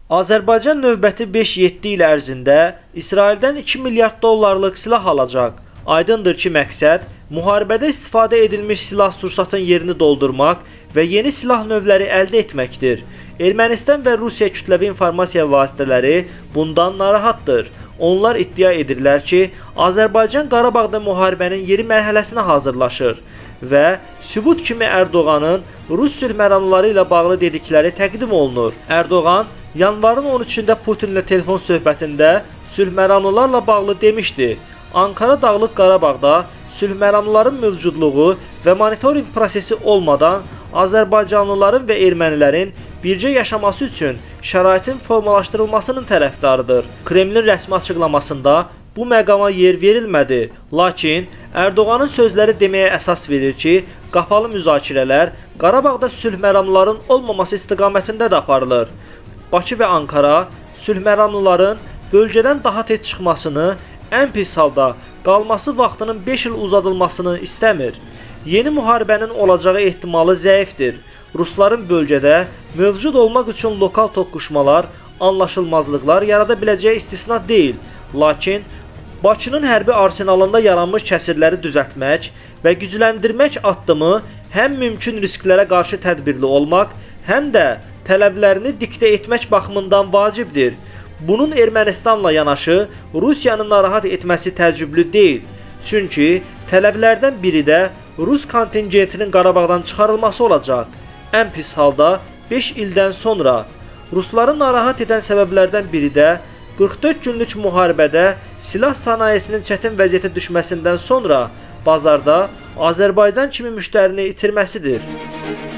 Azərbaycan növbəti 5-7 il ərzində İsraildən 2 milyard dollarlıq silah alacaq. Aydındır ki, məqsəd müharibədə istifadə edilmiş silah-sursatın yerini doldurmaq və yeni silah növləri əldə etməkdir. Ermənistan və Rusiya kütləvi informasiya vasitələri bundan narahatdır. Onlar iddia edirlər ki, Azərbaycan Qarabağda müharibənin yeni mərhələsinə hazırlaşır və sübut kimi Erdoğanın Rus sülhməramlıları ilə bağlı dedikləri təqdim olunur. Erdoğan yanvarın 13-də Putinlə telefon söhbətində sülhməramlılarla bağlı demişdi. Ankara Dağlıq Qarabağda sülhməramlıların mövcudluğu və monitorinq prosesi olmadan Azərbaycanlıların və ermənilərin bircə yaşaması üçün şəraitin formalaşdırılmasının tərəfdarıdır. Kremlin rəsmi açıqlamasında bu məqama yer verilmədi. Lakin Erdoğanın sözləri deməyə əsas verir ki, qapalı müzakirələr Qarabağda sülhməramlıların olmaması istiqamətində də aparılır. Bakı və Ankara sülhməramlıların bölgədən daha tez çıxmasını, ən pis halda qalması vaxtının 5 il uzadılmasını istəmir. Yeni müharibənin olacağı ehtimalı zəifdir. Rusların bölgədə mövcud olmaq üçün lokal toqquşmalar, anlaşılmazlıqlar yarada biləcəyi istisna deyil. Lakin Bakının hərbi arsenalında yaranmış kəsirləri düzəltmək və gücləndirmək addımı həm mümkün risklərə qarşı tədbirli olmaq, həm də tələblərini diktə etmək baxımından vacibdir. Bunun Ermənistanla yanaşı Rusiyanın narahat etməsi təəccüblü deyil. Çünki tələblərdən biri də Rus kontingentinin Qarabağdan çıxarılması olacaq. Ən pis halda 5 ildən sonra. Rusların narahat edən səbəblərdən biri də 44 günlük müharibədə silah sənayesinin çətin vəziyyətə düşməsindən sonra bazarda Azərbaycan kimi müştərini itirməsidir.